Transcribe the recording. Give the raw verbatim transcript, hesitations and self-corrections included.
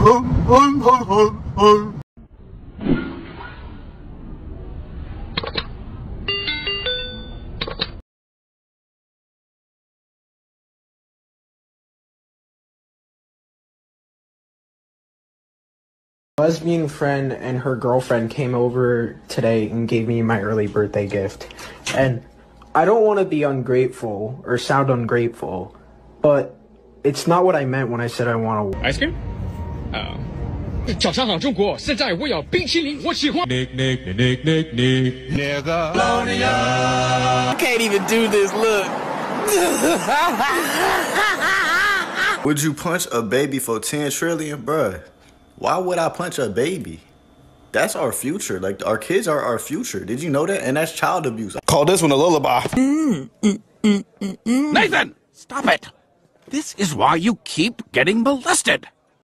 Lesbian friend and her girlfriend came over today and gave me my early birthday gift. And I don't want to be ungrateful or sound ungrateful, but it's not what I meant when I said I want to. Ice cream? Oh. 早上好，中国！现在我要冰淇淋，我喜欢。Nick, Nick, Nick, Nick, Nick, nigga. I can't even do this. Look. Would you punch a baby for ten trillion, bruh? Why would I punch a baby? That's our future. Like, our kids are our future. Did you know that? And that's child abuse. Call this one a lullaby. Mm, mm, mm, mm, mm. Nathan, stop it. This is why you keep getting molested.